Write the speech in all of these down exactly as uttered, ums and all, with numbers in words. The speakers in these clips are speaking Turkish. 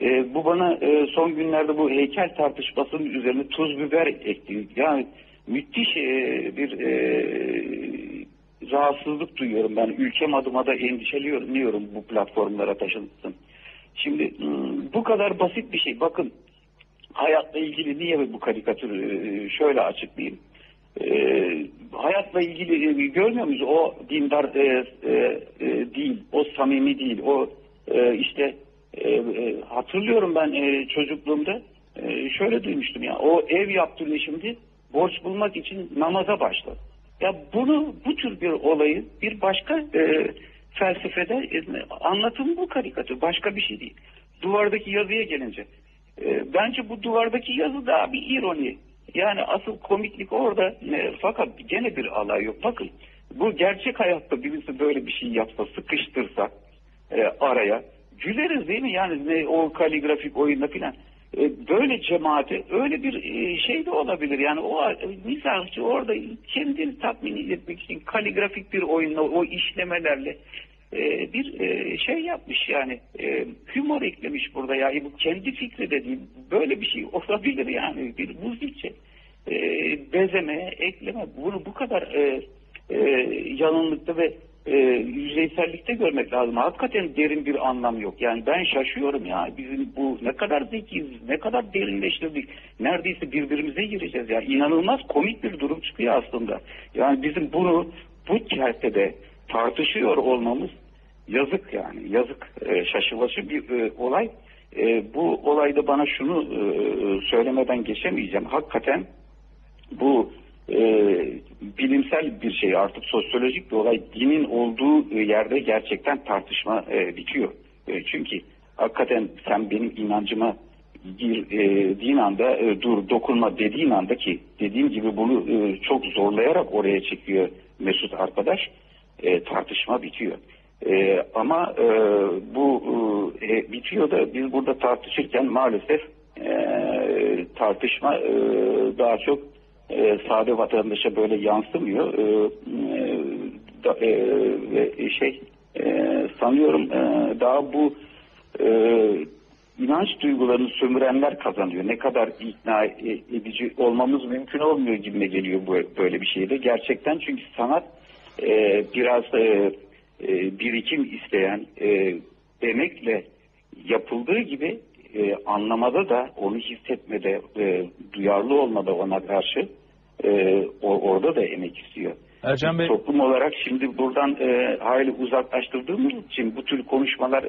E, bu bana e, son günlerde bu heykel tartışmasının üzerine tuz biber ekti. Yani müthiş e, bir e, rahatsızlık duyuyorum ben. Ülkem adıma da endişeleniyorum bu platformlara taşınsın. Şimdi bu kadar basit bir şey. Bakın, hayatla ilgili niye bu karikatürü şöyle açıklayayım. Ee, hayatla ilgili görmüyor muyuz? O dindar e, e, e, değil, o samimi değil, o e, işte e, e, hatırlıyorum ben e, çocukluğumda e, şöyle duymuştum ya, o ev yaptırıyor şimdi, borç bulmak için namaza başladı. Ya bunu, bu tür bir olayı bir başka e, felsefede e, anlatım bu karikatür, başka bir şey değil. Duvardaki yazıya gelince e, bence bu duvardaki yazı daha bir ironi. Yani asıl komiklik orada e, fakat gene bir alay yok. Bakın, bu gerçek hayatta birisi böyle bir şey yapsa, sıkıştırsa e, araya güleriz değil mi? Yani ne, o kaligrafik oyunda filan. E, böyle cemaate öyle bir e, şey de olabilir. Yani o e, mizahçı orada kendini tatmin etmek için kaligrafik bir oyunla, o işlemelerle e, bir e, şey yapmış yani. E, humor eklemiş burada ya. E, bu kendi fikri de değil. Böyle bir şey olabilir yani. Bir muzikçe e, bezeme, ekleme. Bunu bu kadar e, e, yanıllıkta ve e, yüzeysellikte görmek lazım. Hakikaten derin bir anlam yok. Yani ben şaşıyorum ya. Bizim bu ne kadar zekiyiz, ne kadar derinleştirdik. Neredeyse birbirimize gireceğiz ya. İnanılmaz komik bir durum çıkıyor aslında. Yani bizim bunu bu çerçevede tartışıyor olmamız yazık yani. Yazık. E, şaşılaşı bir e, olay. E, bu olayda bana şunu e, söylemeden geçemeyeceğim. Hakikaten bu e, bilimsel bir şey, artık sosyolojik bir olay. Dinin olduğu yerde gerçekten tartışma e, bitiyor. E, çünkü hakikaten sen benim inancıma girdiğin anda e, dur dokunma dediğin anda, ki dediğim gibi bunu e, çok zorlayarak oraya çekiyor Mesut arkadaş, e, tartışma bitiyor. E, ama e, bu e, bitiyor da biz burada tartışırken maalesef e, tartışma e, daha çok e, sade vatandaşa böyle yansımıyor. E, da, e, ve şey e, sanıyorum e, daha bu e, inanç duygularını sömürenler kazanıyor. Ne kadar ikna edici olmamız mümkün olmuyor gibime geliyor bu böyle bir şeyde. Gerçekten çünkü sanat e, biraz e, e, birikim isteyen, e, emekle yapıldığı gibi e, anlamada da, onu hissetmede, e, duyarlı olmada ona karşı e, o, orada da emek istiyor. Ercan Bey, toplum olarak şimdi buradan e, hayli uzaklaştırdığımız için bu tür konuşmalar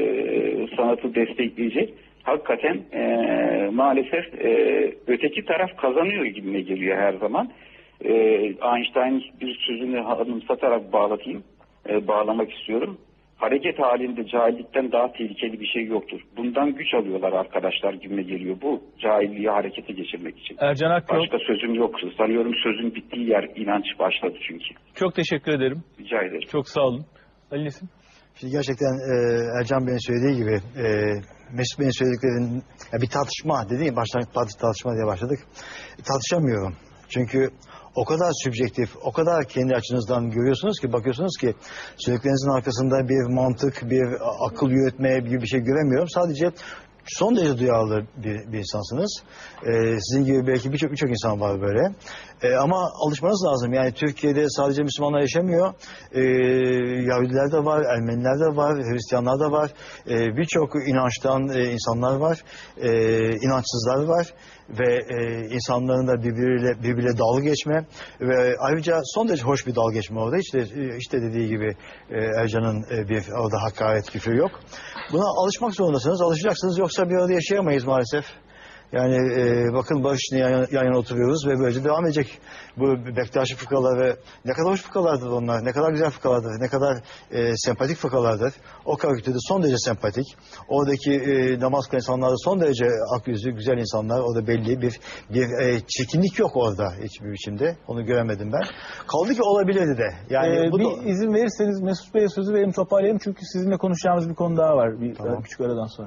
e, sanatı destekleyecek. Hakikaten e, maalesef e, öteki taraf kazanıyor gibime geliyor her zaman. E, Einstein bir sözünü anımsatarak bağlatayım, e, bağlamak istiyorum. Hareket halinde cahillikten daha tehlikeli bir şey yoktur. Bundan güç alıyorlar arkadaşlar gibime geliyor, bu cahilliği harekete geçirmek için. Ercan Akyol. Başka sözüm yok. Sanıyorum sözün bittiği yer inanç başladı çünkü. Çok teşekkür ederim. Rica ederim. Çok sağ olun. Ali Nesin? Şimdi gerçekten e, Ercan Bey'in söylediği gibi e, Mesut Bey'in söylediklerinin ya bir tartışma dedi ya, başlangıç tartışma diye başladık. Tartışamıyorum. Çünkü o kadar sübjektif, o kadar kendi açınızdan görüyorsunuz ki, bakıyorsunuz ki söylediklerinizin arkasında bir mantık, bir akıl yürütme gibi bir şey göremiyorum. Sadece son derece duyarlı bir, bir insansınız. Ee, sizin gibi belki birçok birçok insan var böyle. Ee, ama alışmanız lazım. Yani Türkiye'de sadece Müslümanlar yaşamıyor. Ee, Yahudiler de var, Ermeniler de var, Hristiyanlar da var. Ee, birçok inançtan e, insanlar var. Ee, inançsızlar var. Ve e, insanların da birbiriyle, birbiriyle dalga geçme. Ve ayrıca son derece hoş bir dalga geçme orada. İşte, işte dediği gibi e, Ercan'ın e, bir orada hakaret, küfür yok. Buna alışmak zorundasınız. Alışacaksınız, yoksa bir arada yaşayamayız maalesef. Yani e, bakın Barış yan, yan yana oturuyoruz ve böylece devam edecek. Bu Bektaşi fıkraları ne kadar hoş fıkralardır onlar, ne kadar güzel fıkralardır, ne kadar e, sempatik fıkralardır. O karikatürde son derece sempatik. Oradaki e, namaz kılan insanlar da son derece akyüzlü, güzel insanlar. Orada belli bir bir e, çirkinlik yok orada hiçbir biçimde. Onu göremedim ben. Kaldı ki olabilirdi de. Yani ee, bu bir da... izin verirseniz Mesut Bey'e sözü vereyim, toparlayalım. Çünkü sizinle konuşacağımız bir konu daha var. Bir Tamam. küçük aradan sonra.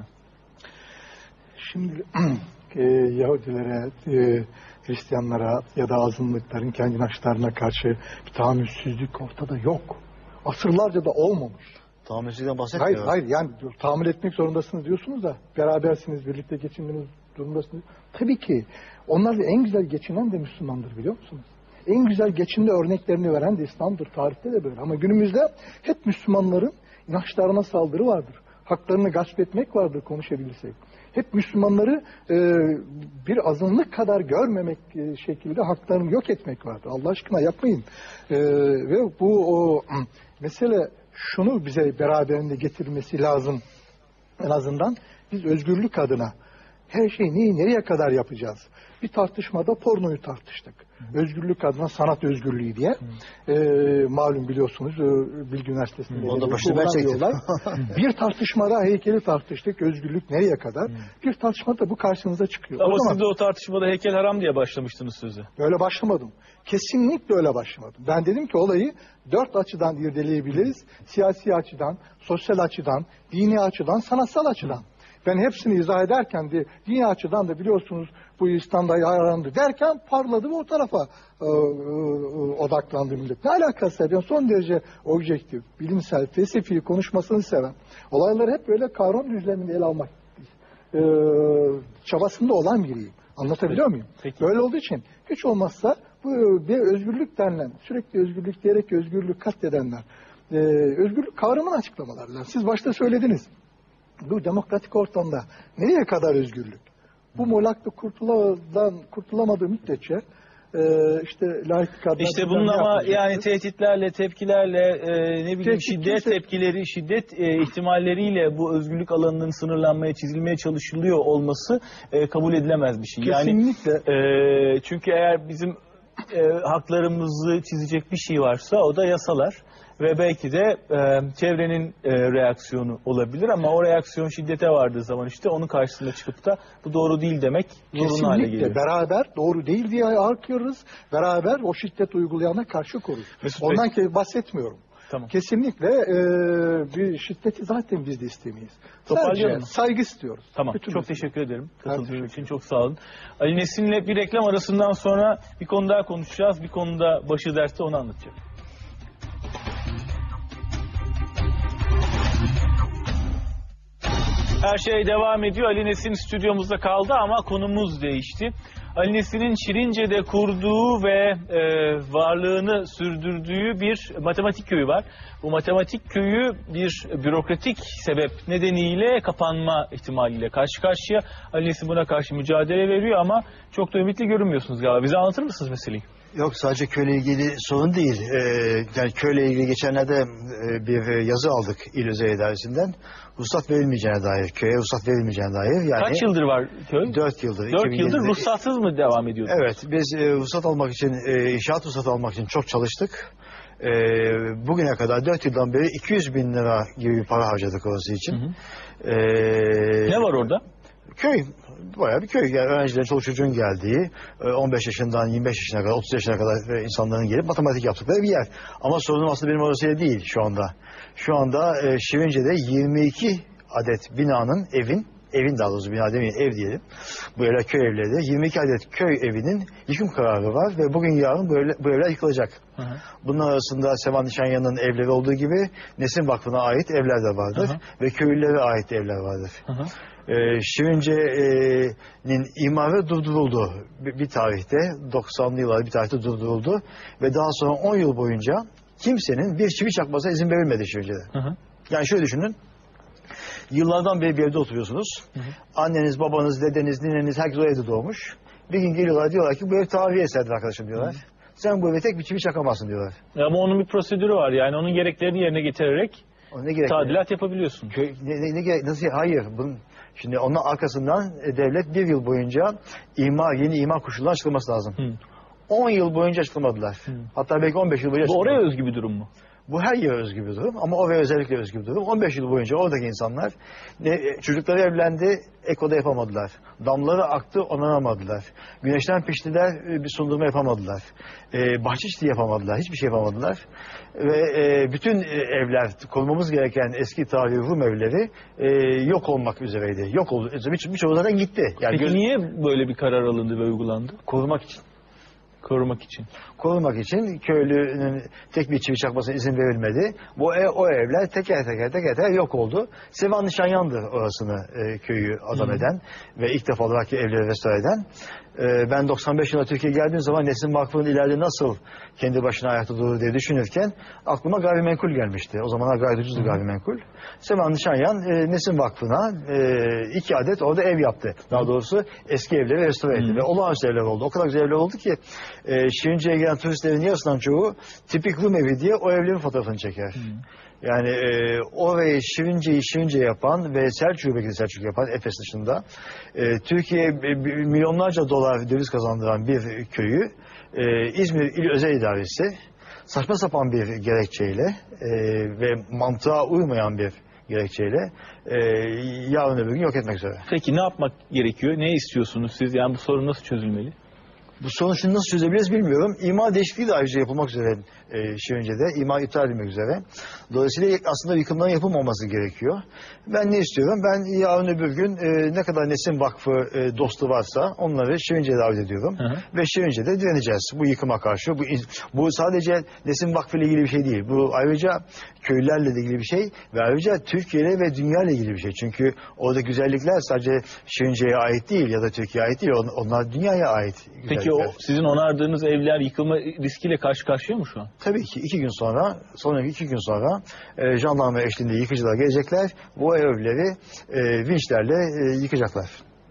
Şimdi e, Yahudilere, e, Hristiyanlara ya da azınlıkların kendi inançlarına karşı bir tahammülsüzlük ortada yok. Asırlarca da olmamış. Tahammülsüzlükten Hayır, bahsetmiyorum. hayır yani tahammül etmek zorundasınız diyorsunuz da berabersiniz, birlikte geçindiğiniz durumdasınız. Tabii ki onlarla en güzel geçinen de Müslümandır biliyor musunuz? En güzel geçinme örneklerini veren de İslam'dır. Tarihte de böyle. Ama günümüzde hep Müslümanların inançlarına saldırı vardır. Haklarını gasp etmek vardır konuşabilirsek. Hep Müslümanları e, bir azınlık kadar görmemek e, şekilde haklarını yok etmek vardır. Allah aşkına yapmayın. E, ve bu o mesele şunu bize beraberinde getirmesi lazım. En azından biz özgürlük adına her şeyi neyi nereye kadar yapacağız? Bir tartışmada pornoyu tartıştık. Hı. Özgürlük adına sanat özgürlüğü diye. Ee, malum biliyorsunuz Bilgi Üniversitesi'nde. Onu da başta ben çektim. Bir tartışmada heykeli tartıştık. Özgürlük nereye kadar? Hı. Bir tartışmada bu karşınıza çıkıyor. Ama o zaman, siz de o tartışmada heykel haram diye başlamıştınız sözü. Öyle başlamadım. Kesinlikle öyle başlamadım. Ben dedim ki olayı dört açıdan irdeleyebiliriz. Siyasi açıdan, sosyal açıdan, dini açıdan, sanatsal açıdan. Hı. Ben hepsini izah ederken de dini açıdan da biliyorsunuz bu İslam'da yarandı derken parladı ve o tarafa e, e, odaklandı millet. Ne alakası var? Yani son derece objektif, bilimsel, felsefi konuşmasını seven, olayları hep böyle kavram düzleminde ele almak e, çabasında olan biriyim. Anlatabiliyor muyum? Peki. Böyle olduğu için hiç olmazsa bu bir özgürlük denilen, sürekli özgürlük diyerek özgürlük katledenler, e, özgürlük kavramını açıklamaları lazım. Siz başta söylediniz. Bu demokratik ortamda nereye kadar özgürlük? Bu molakta kurtulamadan, kurtulamadığı müddetçe e, işte laiklik adına... İşte bunun ama yani tehditlerle, tepkilerle, e, ne bileyim Tehdit şiddet kimse... tepkileri, şiddet e, ihtimalleriyle bu özgürlük alanının sınırlanmaya, çizilmeye çalışılıyor olması e, kabul edilemez bir şey. Kesinlikle. Yani, e, çünkü eğer bizim e, haklarımızı çizecek bir şey varsa o da yasalar. Ve belki de e, çevrenin e, reaksiyonu olabilir ama o reaksiyon şiddete vardığı zaman işte onun karşısında çıkıp da bu doğru değil demek zorunlu hale geliyor. Kesinlikle beraber doğru değil diye arıyoruz. Beraber o şiddet uygulayana karşı koruruz. Mesut Ondan Bey. ki bahsetmiyorum. Tamam. Kesinlikle e, bir şiddeti zaten biz de istemeyiz. Toparlayalım. Sadece saygı istiyoruz. Tamam. Bütün çok mesele. teşekkür ederim. Katıldığınız için çok sağ olun. Ali Nesin'le bir reklam arasından sonra bir konu daha konuşacağız. Bir konuda başı derste onu anlatacağım. Her şey devam ediyor. Ali Nesin stüdyomuzda kaldı ama konumuz değişti. Ali Nesin'in Şirince'de kurduğu ve e, varlığını sürdürdüğü bir matematik köyü var. Bu matematik köyü bir bürokratik sebep nedeniyle kapanma ihtimaliyle karşı karşıya. Ali Nesin buna karşı mücadele veriyor ama çok da ümitli görünmüyorsunuz galiba. Bize anlatır mısınız meseleyi? Yok, sadece köyle ilgili sorun değil. Ee, yani köyle ilgili geçenlerde e, bir yazı aldık İl Özel İdaresi'nden. Ruhsat verilmeyeceğine dair, köye ruhsat verilmeyeceğine dair. Yani kaç yıldır var köy? Dört yıldır. Dört yıldır ruhsatsız mı devam ediyor? Evet, biz e, ruhsat almak için, e, inşaat ruhsatı almak için çok çalıştık. E, bugüne kadar dört yıldan beri iki yüz bin lira gibi bir para harcadık orası için. Hı hı. E, ne var orada? Köy. Bayağı bir köy. Yani öğrencilerin, çoluk çocuğun geldiği, on beş yaşından yirmi beş yaşına kadar, otuz yaşına kadar insanların gelip matematik yaptıkları bir yer. Ama sorunum aslında benim orası değil şu anda. Şu anda e, Şirince'de yirmi iki adet binanın, evin, evin daha doğrusu bina demeyin, ev diyelim. Böyle köy evleri, yirmi iki adet köy evinin yıkım kararı var ve bugün yarın böyle, bu evler yıkılacak. Hı hı. Bunun arasında Sevan Nişanyan'ın evleri olduğu gibi Nesin Vakfı'na ait evler de vardır. Hı hı. Ve köylülere ait evler vardır. Hı hı. Ee, Şirince'nin imarı durduruldu bir, bir tarihte, doksanlı yıllarda bir tarihte durduruldu ve daha sonra on yıl boyunca kimsenin bir çivi çakmasına izin verilmedi Şirince'de. Hı hı. Yani şöyle düşünün, yıllardan beri bir evde oturuyorsunuz, hı hı. Anneniz, babanız, dedeniz, nineniz herkes o evde doğmuş. Bir gün geliyorlar, diyorlar ki bu ev tarihi eserdir arkadaşım diyorlar. Hı hı. Sen bu eve tek bir çivi çakamazsın diyorlar. Ama onun bir prosedürü var, yani onun gereklerini yerine getirerek ne tadilat yapabiliyorsun. Köy, ne, ne, ne, nasıl? Hayır. Bunun, şimdi onun arkasından devlet bir yıl boyunca imar, yeni imar koşulları açıklaması lazım. Hı. on yıl boyunca açıklamadılar. Hı. Hatta belki on beş yıl boyunca açıklamadılar. Bu oraya özgü bir durum mu? Bu her yere özgü bir durum ama oraya özellikle özgü bir durum. on beş yıl boyunca oradaki insanlar ne, çocukları evlendi, ekoda yapamadılar. Damları aktı, onaramadılar. Güneşten piştiler, bir sundurma yapamadılar. Ee, bahçe çiti yapamadılar, hiçbir şey yapamadılar. Ve e, bütün evler, korumamız gereken eski tarihi Rum evleri e, yok olmak üzereydi. Yok oldu. Birçoğu bir zaten gitti. Yani peki göz... niye böyle bir karar alındı ve uygulandı? Korumak için. Korumak için. Korumak için köylünün tek bir çivi çakmasına izin verilmedi. Bu ev, o evler teker teker teker teker yok oldu. Sevan Nişanyan'dır orasını e, köyü adam Hı. eden ve ilk defa olarak evleri restore eden. E, ben doksan beş yılında Türkiye'ye geldiğim zaman Nesin Vakfı'nın ileride nasıl kendi başına ayakta durur diye düşünürken aklıma gayrimenkul gelmişti. O zamanlar gayet ucuzdu gayrimenkul. Sevan Nişanyan e, Nesin Vakfı'na e, iki adet orada ev yaptı. Daha doğrusu eski evleri restore etti. Hı. Ve olağanüstü evler oldu. O kadar güzel evler oldu ki e, Şirince'ye gelen turistlerin yarısından çoğu tipik Rum evi diye o evlerin fotoğrafını çeker. Hı. Yani e, orayı Şirince'yi Şirince yapan ve Selçuk'u belki de Selçuk yapan Efes dışında e, Türkiye'ye milyonlarca dolar döviz kazandıran bir köyü e, İzmir İl Özel İdaresi saçma sapan bir gerekçeyle e, ve mantığa uymayan bir gerekçeyle e, yarın öbür gün yok etmek üzere. Peki ne yapmak gerekiyor? Ne istiyorsunuz siz? Yani bu sorun nasıl çözülmeli? Bu sorunu şimdi nasıl çözebiliriz bilmiyorum. İmar değişikliği de ayrıca yapılmak üzere e, Şirince'de. İmar iptal edilmek üzere. Dolayısıyla aslında yıkımların yapılmaması gerekiyor. Ben ne istiyorum? Ben yarın öbür gün e, ne kadar Nesin Vakfı e, dostu varsa onları Şirince'ye davet ediyorum. Hı hı. Ve Şirince'de direneceğiz bu yıkıma karşı. Bu, bu sadece Nesin Vakfı ile ilgili bir şey değil. Bu ayrıca köylülerle de ilgili bir şey ve ayrıca Türkiye ile ve dünya ile ilgili bir şey. Çünkü orada güzellikler sadece Şirince'ye ait değil ya da Türkiye'ye ait değil. Onlar dünyaya ait güzellikler. Peki o sizin onardığınız evler yıkılma riskiyle karşı karşıya mı şu an? Tabii ki iki gün sonra, sonraki iki gün sonra e, jandarma eşliğinde yıkıcılar gelecekler. Bu evleri e, vinçlerle e, yıkacaklar.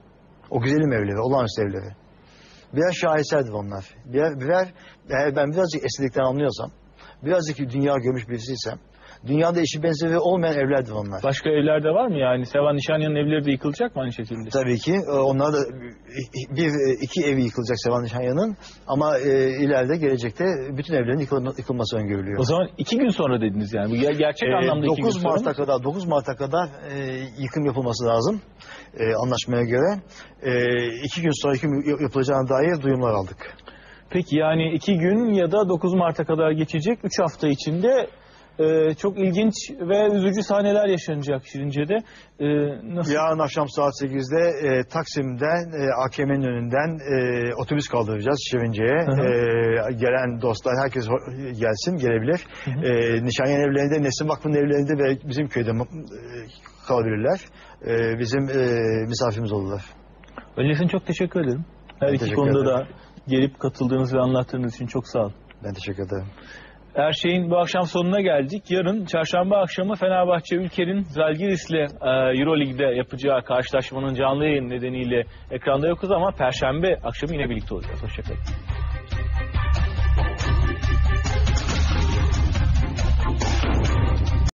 O güzelim evleri, olağanüstü evleri. Birer şaheserdir onlar. Birer, birer, eğer ben birazcık estetikten anlıyorsam, birazcık dünya görmüş birisiysem, dünyada eşi benzeri olmayan evlerdir onlar. Başka evler de var mı yani? Sevan Nişanyan'ın evleri de yıkılacak mı aynı şekilde? Tabii ki. Onlar da bir, iki evi yıkılacak Sevan Nişanyan'ın ama e, ileride gelecekte bütün evlerin yıkılma, yıkılması öngörülüyor. O zaman iki gün sonra dediniz yani. Bu gerçek Ee, anlamda iki gün dokuz sonra Mart'a mı? kadar dokuz Mart'a kadar e, yıkım yapılması lazım e, anlaşmaya göre. E, iki gün sonra yıkım yapılacağına dair duyumlar aldık. Peki yani iki gün ya da dokuz Mart'a kadar geçecek. Üç hafta içinde e, çok ilginç ve üzücü sahneler yaşanacak Şirince'de. E, nasıl? Yarın akşam saat sekizde e, Taksim'den e, A K M'nin önünden e, otobüs kaldıracağız Şirince'ye. E, gelen dostlar herkes gelsin, gelebilir. Hı hı. E, Nişanyan evlerinde, Nesin Vakfı'nın evlerinde ve bizim köyde e, kalabilirler. E, bizim e, misafirimiz olurlar. Öyleyse çok teşekkür ederim. Her Ben iki teşekkür konuda ederim. da gelip katıldığınız ve anlattığınız için çok sağ olun. Ben teşekkür ederim. Her şeyin bu akşam sonuna geldik. Yarın çarşamba akşamı Fenerbahçe Ülker'in Zalgiris'le e, Euroleague'de yapacağı karşılaşmanın canlı yayın nedeniyle ekranda yokuz ama Perşembe akşamı yine birlikte olacağız. Hoşçakalın.